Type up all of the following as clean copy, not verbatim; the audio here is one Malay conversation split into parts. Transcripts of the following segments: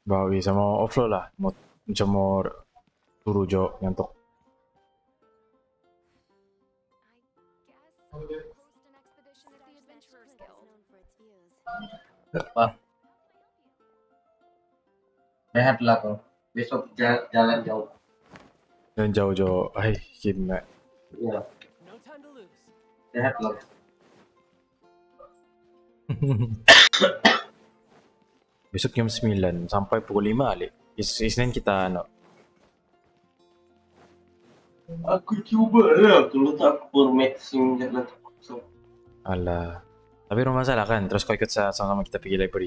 Bawi sama offload lah. Macam mau turu jo ngantuk. Wah, rehat lah kau. Besok jalan jauh. Dan jauh-jauh. Gimana? Iya, rehat lah. Besok jam 9 sampai pukul 5 alik. Isnin kita Aku coba lah kalau tak maxing jalan terpaksa. Alah. Tapi rumah masalah kan. Terus kau ikut sama-sama kita pergi library.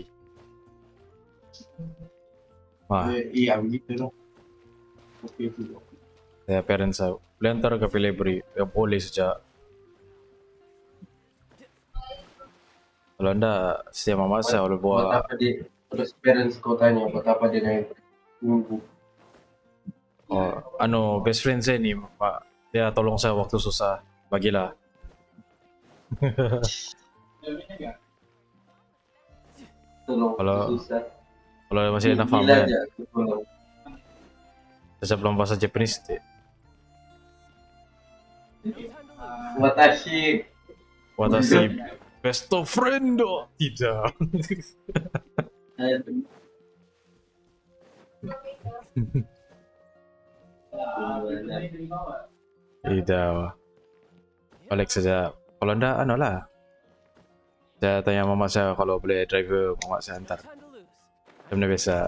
Wah, Iya begitu lah. Oke itu. saya parents saya. Boleh antar ke library. Ya boleh saja. Kalau anda setiap mama saya boleh Buat bawa. apa dia? Terus parents kau tanya buat apa dia naik minggu? Oh, best friend saya ni, Pak. Dia tolong saya waktu susah. Bagilah. Tolong Kalau- susah. Kalau masih enak faham Gila kan. aja aku tolong. Saya belum bahasa Japanese deh. Watashi. Watashi best of friend do. Tidak. Tidak. Balik saja. Kalau anda, lah. Saya tanya mama saya kalau boleh driver mama saya antar. Macam biasa.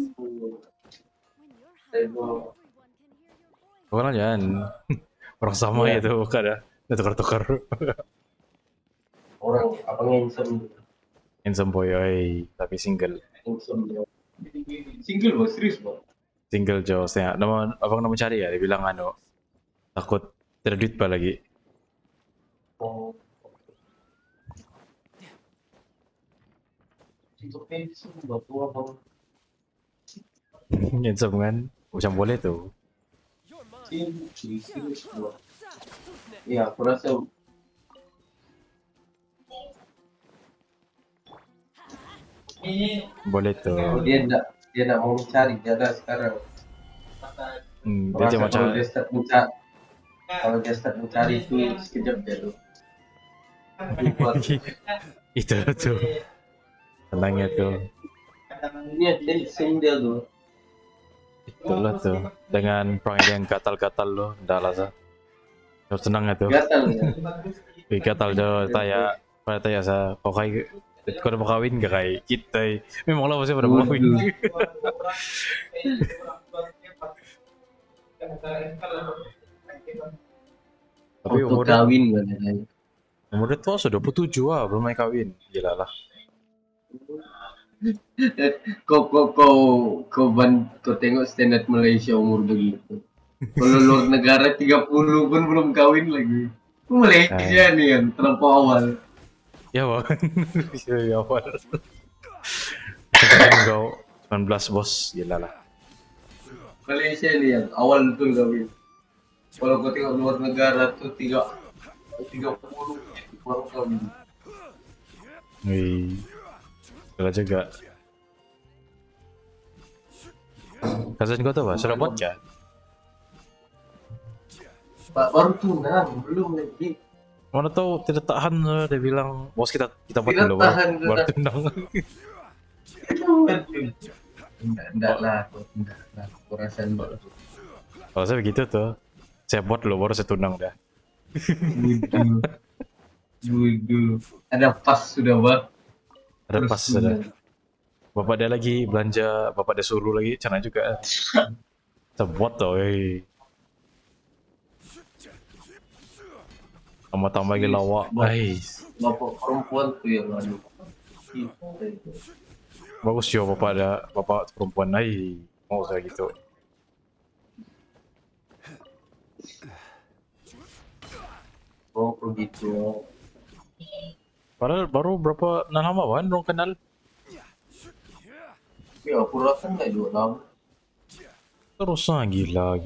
Bukan aja kan. Orang sama Ya. itu bukan ya. Dia tukar-tukar. Orang apa handsome? Handsome boy, tapi single. Handsome dia. Single bos, serius bos. Single jo. Saya abang nama cari ya. Dia bilang takut tidak duit pa lagi. Oh. Itu handsome batu abang. Handsome kan. Macam boleh tuh. Serius bos. Ya, aku rasa Boleh tuh. dia nak mau mencari jaga sekarang. Dia cuma Kalau cari. dia start mencari itu sekejap dia tuh. Itu tuh. Tenangnya tuh. Ini tension dia tuh. Itulah tuh. Dengan perangai yang gatal-gatal lo. Dah lah sah. Terus tenangnya tuh. Gatal ya. Gatal jo tanya. Pada tanya saya. Kau kayak kau udah mau kawin gak kayak kita? Memang lah masih pada mau kawin. Tapi Untuk kawin kan. umurnya tuh sudah 27 belum mau kawin. Gila lah. Kau tengok standar Malaysia umur begitu. Kalau luar negara 30 pun belum kawin lagi. Malaysia nih kan terlampau awal. Ya bang. Ya awal. Kau 19 bos, gila lah. Malaysia nih yang awal betul kawin. Kalau kau tengok luar negara tuh 30 baru kawin. Wih, gila juga. Kasan kau tuh apa? Sudah buat ya? Pak baru tunang, belum lagi. Mana tahu tidak tahan dia bilang bos kita buat Tidak dulu tahan, baru tidak. tendang. Enggak lah, aku rasa enggak. Kalau saya begitu tuh, saya buat dulu baru saya tundang dah. Dulu. Ada pas sudah bang. Ada Terus pas sudah. Bapak dia lagi belanja, bapak dia suruh lagi, cana juga. Saya buat tuh, tambah lagi lawak, Bapak perempuan tuh yang anu. bagus jo bapak perempuan, mau saya gitu. Oh begitu. Padahal baru berapa lama kan belum kenal. Ya aku rasa nggak juga lama. Terus gila.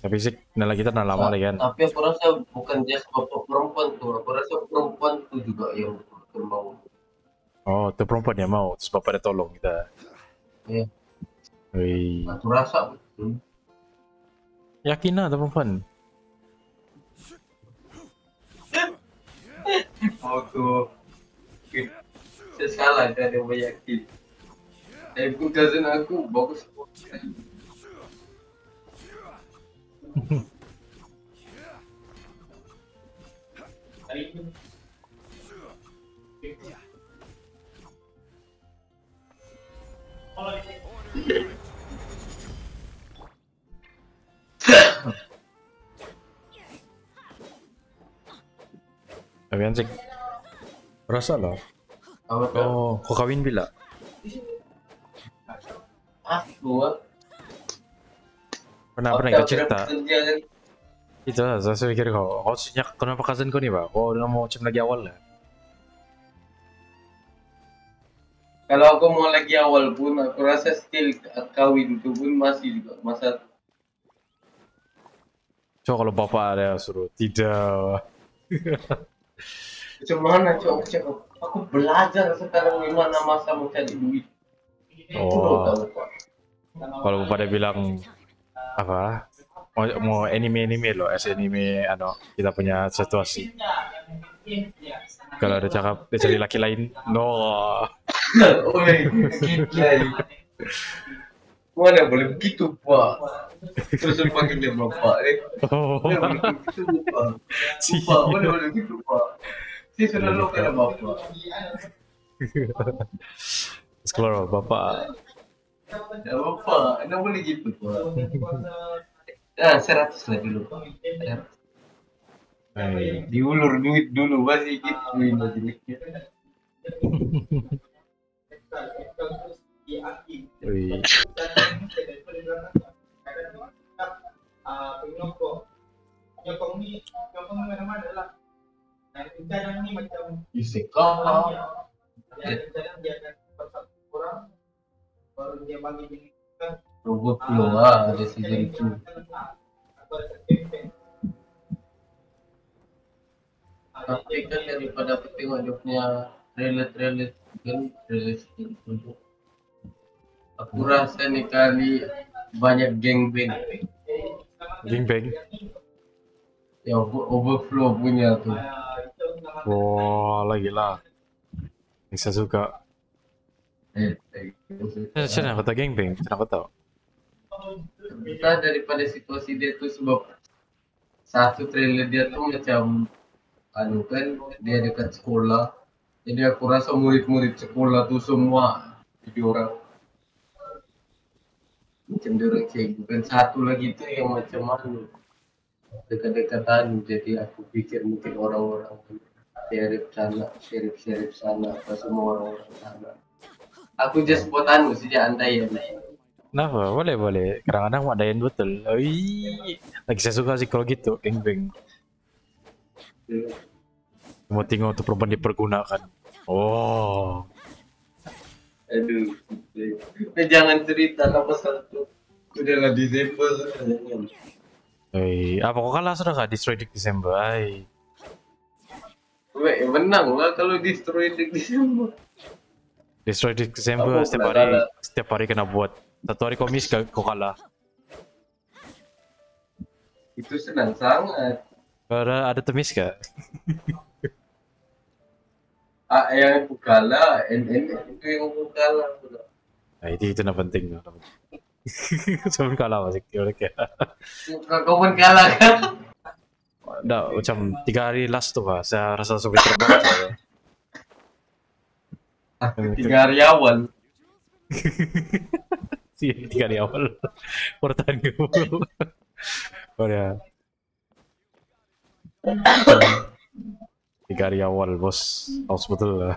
Tapi sih nala kita nala lama lagi kan. Tapi aku rasa bukan just bapak perempuan tuh, aku rasa perempuan tuh juga yang mau. Oh, tuh perempuan yang mau, terus bapak dia tolong kita. Iya, Wih, aku rasa betul. yakin lah tuh perempuan. Waktu saya salah kan yang meyakin. Aku cousin aku bagus. Tapi kan sih, rasa lah. Apa tuh? Oh, kau kawin bila? Aku Pernah ikut cerita? kerja kan. Itu lah, saya pikir kau sejak kenapa cousin kau nih pak? Kau udah mau macam lagi awal lah. Kalau aku mau lagi awal pun, aku rasa still kawin itu pun masih juga masa. Coba kalau bapak ada suruh tidak. Cuman aku belajar sekarang gimana masa mau cari duit. Itu loh Oh, tahu Pak. kalau bapak dia bilang apa? Mau anime loh, anime ano kita punya situasi. Kalau ada cakap dia cari laki lain, no. Oi, gila ini. Mana boleh begitu Pak? Terus panggil dia bapak. Oh, Mana boleh begitu Pak? si. Pak, mana boleh begitu Pak? Saya sudah lo kena bapak. Terus keluar bapak. Ya bapak, mana boleh gitu Pak? Ah, 100 lah dulu Pak. Hai. Diulur duit dulu masih gituin duitnya. Wih. Isekah? Robot keluar ada season 2. Tapi kan daripada aku tengok dia punya trailer kan trailer itu. Aku rasa nih kali banyak gangbang Gangbang. yang overflow punya tuh. Wah, lagi lah. Bisa suka. Macam kata gangbang? Kenapa tahu? Kita daripada situasi dia tuh sebab satu trailer dia tuh macam anu kan dia dekat sekolah. Jadi aku rasa murid-murid sekolah tuh semua jadi orang macam dia orang cikgu. Dan satu lagi tuh yang macam anu dekat-dekatan. Jadi aku pikir mungkin orang-orang sheriff sana apa semua orang-orang sana. Aku just buat anu sejak andai ya. Kenapa? Boleh. Kadang-kadang ada yang betul. Oi, lagi saya suka sih kalau gitu, gangbang. Mau tengok tuh perempuan dipergunakan. Oh, Aduh, jangan cerita apa satu. Udahlah Desember sudah. apa kok kalah sudah kah Destroy di Desember? Ay, Menang lah kalau destroy di Desember. Destroy di Desember Apa setiap hari kena buat. Satu hari komis kok kalah. Itu senang sangat. Ada temis kah? Yang aku kalah, NN itu yang aku kalah. Nah, itu yang penting. Sebelum kalah masih kayak. Kau pun kalah kan? Dah macam 3 hari last tuh saya rasa sulit terbang saya. Aku 3 hari awal. Si 3 hari awal bertahan ke oh ya 3 hari awal bos harus betul lah.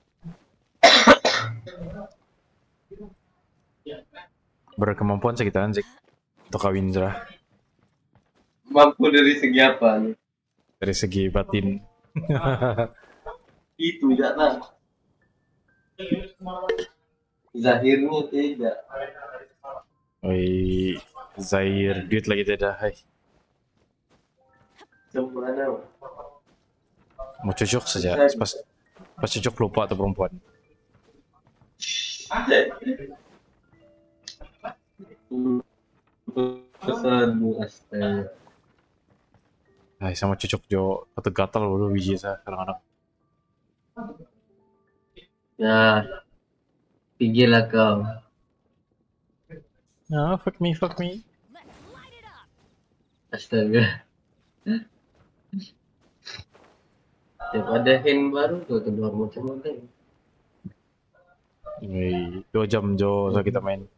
Berkemampuan sekitar anjing untuk kawin cerah Mampu dari segi apa nih? dari segi batin. Itu jangan. Zahirnya tidak. Oi, Zair duit lagi tidak. Hai. Semana. Mau cocok saja. Pas cocok lupa atau perempuan. Pesanmu astaga. Ay, sama cocok jo gatal dulu biji saya kadang-kadang. Ya, pergilah kau. Nah, fuck me. Astaga. Daripada hand baru tuh keluar macam-macam. Ini 2 jam jo so kita main.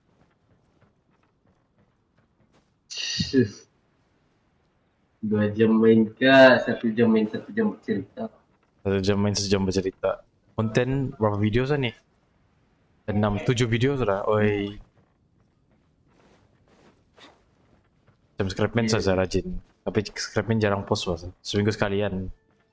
Dua jam main kah? 1 jam main 1 jam bercerita. 1 jam main 1 jam bercerita. Konten berapa video sah nih? 6-7 video sudah. Oi. Jam Scrapman saja rajin. Tapi Scrapman jarang post was. Seminggu sekalian.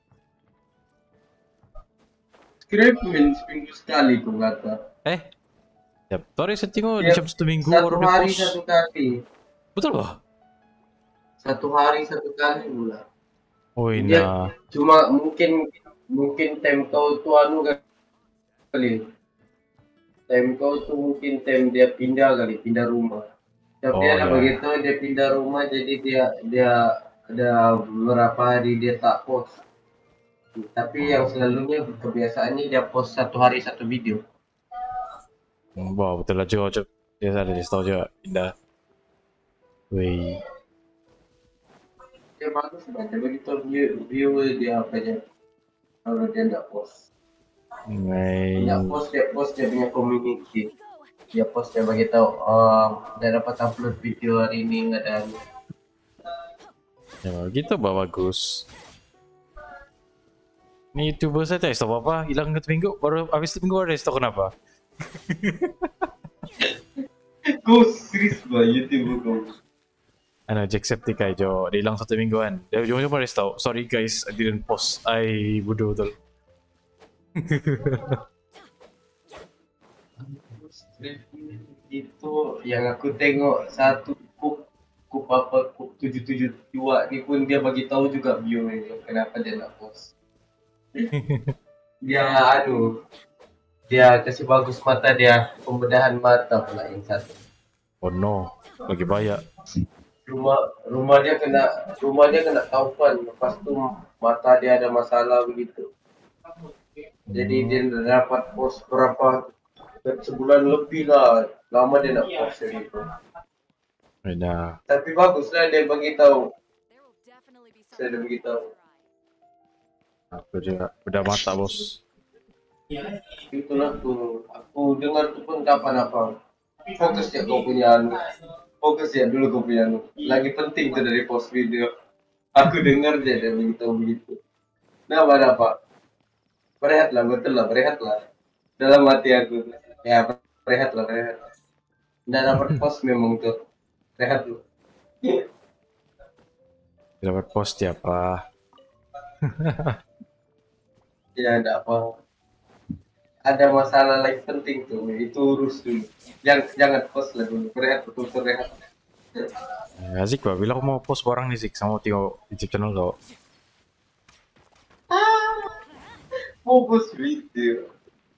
Scrapman seminggu sekali kau kata. Ya, sorry saya tengok di jam 1 minggu baru Satu dia hari post. satu kali. Betul bah? 1 hari 1 kali pula. Oh Dia nah. cuma mungkin time kau tu anu kali. Time kau tu mungkin time dia pindah rumah. Tapi Oh, ada ya. begitu dia pindah rumah jadi dia ada beberapa hari dia tak post. Tapi yang selalunya kebiasaannya dia post 1 hari 1 video. Wah, betul lah jo. Dia ada di store juga pindah. Wih. Dia bagus banget begitu view dia apa aja. Kalau dia tidak post. Dia post dia punya community. Dia post dia bagi tahu dia dapat upload video hari ini nggak ada. Ya gitu bah bagus. Ini YouTuber saya tak stop apa, hilang ke minggu, baru habis minggu ada stop kenapa? Kau serius bah YouTube kau? Ano, Jacksepticeye jo, dia hilang 1 mingguan. Dia ujung-ujung baru stop. Sorry guys, I didn't post. I bodoh betul. Itu yang aku tengok satu kup 77 ni pun dia bagi tahu juga view ni kenapa dia nak post. Dia kasih bagus mata dia, pembedahan mata pula yang satu. Oh no, lagi banyak. Rumah dia kena taufan, lepas tu mata dia ada masalah begitu. Jadi dia dapat post berapa sebulan lebih lah, lama dia nak post gitu. Beda. Tapi bagus lah dia bagi tahu. Saya dah bagi tahu. Aku juga beda mata bos. Itulah tu, aku dengar tu pun kapan apa. Fokus ya kau punya anu. Fokus ya dulu kau punya anu. Lagi penting tu dari post video. Aku dengar dia beritahu begitu. Nah, apa? Berehatlah, betul lah, berehatlah. Dalam hati aku, ya berehatlah. Nggak dapat post memang tuh. Rehat dulu. Dapat post ya apa? Ya enggak apa. Ada masalah lagi penting tuh, itu urus dulu. Jangan post lah dulu, berehat betul rehat. Ya, Zik bah, bila aku mau post barang nih Zik, sama tengok YouTube channel kau. Fokus video.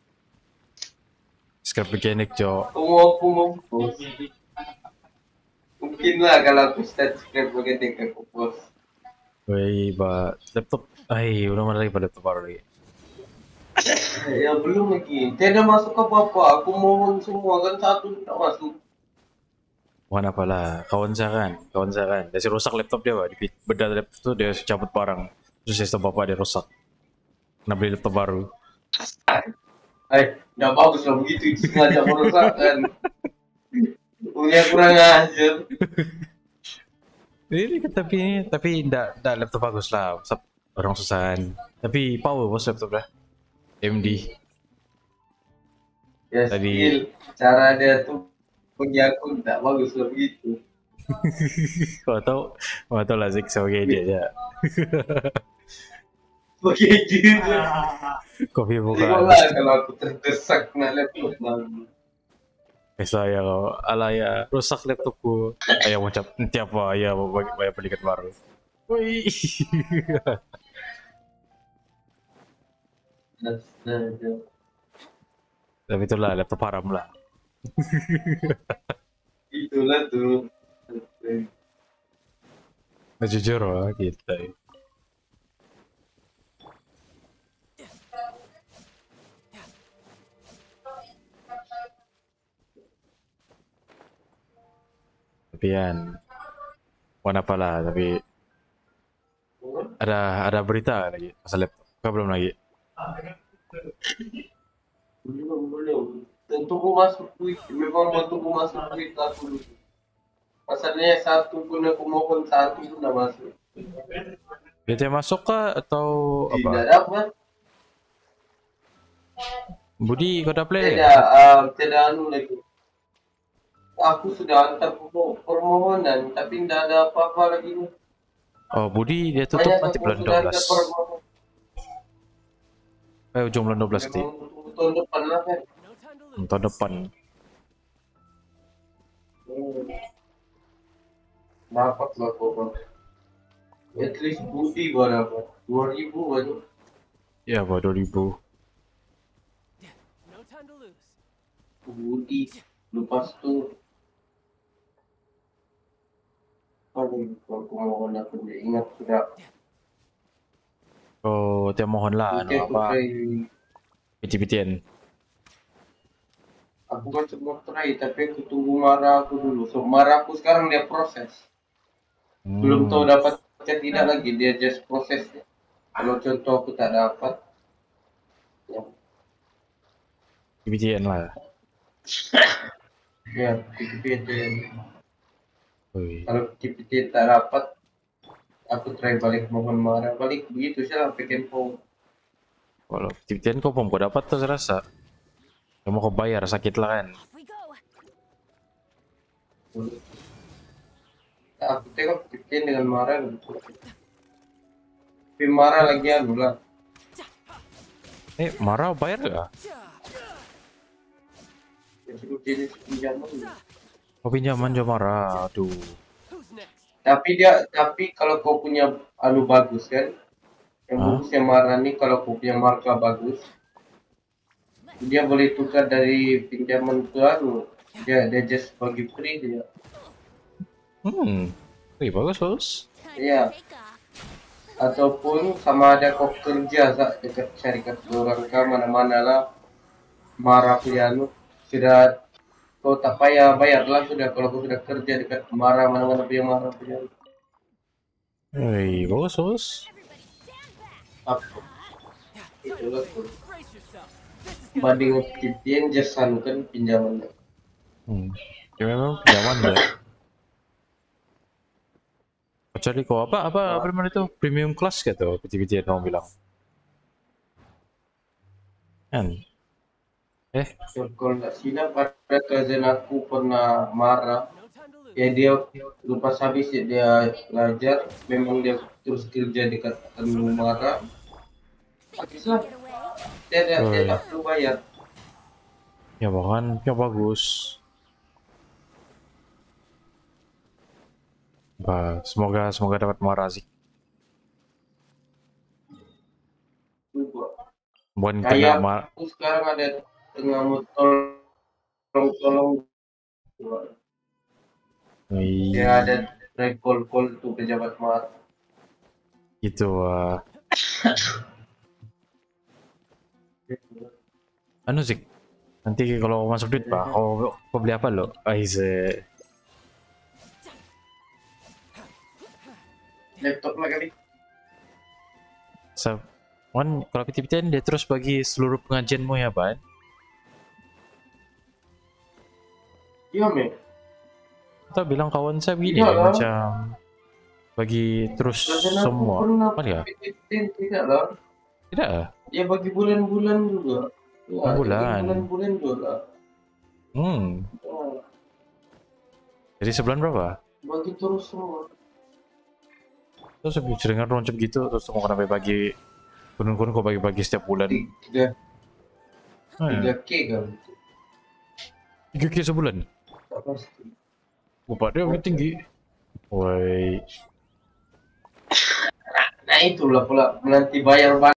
Script mechanic jo. Aku mau post. Mungkin lah kalau aku start script begini aku post. Wih, bah, laptop. Ay, udah mana lagi pada laptop baru lagi. Ya belum lagi. Tidak masuk apa-apa. Aku mohon semua kan satu tidak masuk. Bukan apalah, kawan saya kan. Dia si rusak laptop dia bah, bedah laptop tuh dia cabut barang. Terus sistem bapak dia rusak. Kena beli laptop baru. Tidak bagus lah begitu. Itu sengaja merusakkan. Punya kurang ajar. Ini tapi enggak laptop bagus lah. Orang susahan. Tapi power bos laptop dah. AMD. Ya Tadi skill. Cara dia tuh punya aku tidak bagus lah begitu. kau tahu lah Zik sebagai dia aja. Begitu. Kopi bukan. Tengoklah kalau aku terdesak nak laptop baru. Saya kau ala ya rusak laptopku. Ayah macam tiap apa ayah bayar belikan baru. Wih. Astaga. Tapi itulah laptop haram lah. Itulah tuh. Nah, jujur lah kita. Tapi kan, bukan apalah. Tapi ada berita lagi pasal laptop. Kau belum lagi? Belum. Tunggu masuk tweet. Memang mau tunggu masuk tweet aku dulu. Masalahnya satu pun aku mohon satu pun dah masuk. Dia masuk kah atau Tidak apa? dapat. Budi kau dah play Tidak, ya? tidak anu lagi. Aku sudah hantar permohonan, tapi tidak ada apa-apa lagi. Oh Budi dia tutup Banyak nanti aku bulan sudah 12. hantar permohonan. Ujung bulan 12 nanti. Memang tahun depan lah kan. Tahun depan. Dapat lah kok. At least Budi berapa? 2000 baru. Ya buat 2000. Budi. Lepas tu. Aduh, aku mohon aku dia ingat sudah. Oh dia mohon lah Nanti anu aku apa try. PT-PTN. Aku kan semua try, tapi aku tunggu marah aku dulu. So marah aku sekarang dia proses. Belum tahu dapat atau tidak lagi, dia just proses. Kalau contoh aku tak dapat, ya, PT-PTN lah. ya PPT. Ui. Kalau PPT tak dapat, aku try balik mohon marah balik begitu saja bikin form. Kalau PT-PTN kau pun kau dapat tuh saya rasa. Kamu kau bayar sakit lah kan. Aku tengok PPT dengan marah gitu. Tapi marah lagi anu lah. Marah bayar gak? Itu jenis pinjaman. Kau pinjaman juga marah. Aduh. Tapi kalau kau punya anu bagus kan, yang bagusnya marah nih kalau kau punya marka bagus, dia boleh tukar dari pinjaman ke anu. Dia just bagi free dia. Wih bagus bagus. Iya. Ataupun sama ada kau kerja dekat syarikat orang ke mana-mana lah marah punya anu sudah kau tak payah bayarlah sudah kalau kau sudah kerja dekat marah mana-mana punya marah punya Wih bagus bagus. apa itulah tuh banding optipin just anu kan pinjaman. Ya memang pinjaman deh. Kecuali kau apa namanya itu premium class gitu PT-PTN kamu bilang. Kan? Kalau nggak silap ada cousin aku pernah marah ya dia lepas habis dia belajar memang dia terus kerja dekat anu marah habislah dia tak perlu bayar. Ya bahkan ya bagus. Bah, semoga dapat marah sih. Bukan Kayak kena aku sekarang ada tengah mau tolong ya ada try call tuh pejabat marah gitu. Anu sih. Nanti kalau masuk duit pak, kau beli apa lo? Aize. laptop lah kali. Kan kalau PT-PTN dia terus bagi seluruh pengajianmu ya Ban? Iya men. Atau bilang kawan saya begini Iya, macam bagi terus semua. Apa ya? Tidak lah. Tidak. Ya bagi bulan-bulan juga. Ya, Bulan. Bulan-bulan juga. Jadi sebulan berapa? Bagi terus semua. Terus sering roncep gitu terus mau kenapa bagi kunun-kunun kok bagi-bagi setiap bulan? 3K kan? 3K sebulan? Tak pasti. Bapak dia lebih tinggi. Woi. itulah pula nanti bayar